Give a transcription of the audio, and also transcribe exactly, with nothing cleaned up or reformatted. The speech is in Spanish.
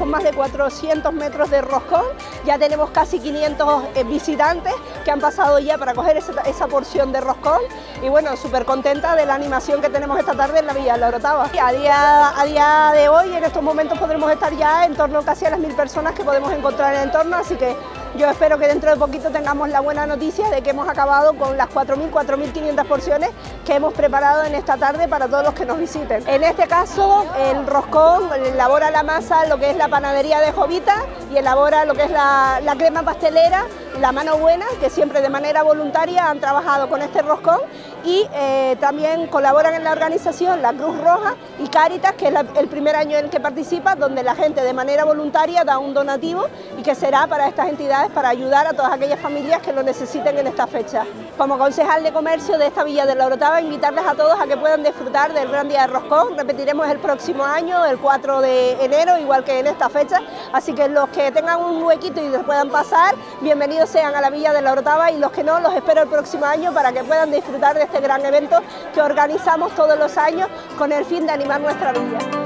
con más de cuatrocientos metros de roscón, ya tenemos casi quinientos eh, visitantes que han pasado ya para coger esa, esa porción de roscón y bueno, súper contenta de la animación que tenemos esta tarde en la Villa de la Orotava. A día, a día de hoy, en estos momentos podremos estar ya en torno casi a las mil personas que podemos encontrar en el entorno, así que yo espero que dentro de poquito tengamos la buena noticia de que hemos acabado con las cuatro mil, cuatro mil quinientas porciones que hemos preparado en esta tarde para todos los que nos visiten. En este caso, el roscón elabora la masa, lo que es la panadería de Jovita, y elabora lo que es la, la crema pastelera, La Mano Buena, que siempre de manera voluntaria han trabajado con este roscón, y eh, también colaboran en la organización la Cruz Roja y Cáritas, que es la, el primer año en el que participa, donde la gente de manera voluntaria da un donativo y que será para estas entidades para ayudar a todas aquellas familias que lo necesiten en esta fecha. Como concejal de comercio de esta Villa de la Orotava, invitarles a todos a que puedan disfrutar del Gran Día del Roscón. Repetiremos el próximo año, el cuatro de enero, igual que en esta fecha, así que los que tengan un huequito y les puedan pasar, bienvenidos sean a la Villa de la Orotava, y los que no, los espero el próximo año para que puedan disfrutar de este gran evento que organizamos todos los años con el fin de animar nuestra villa.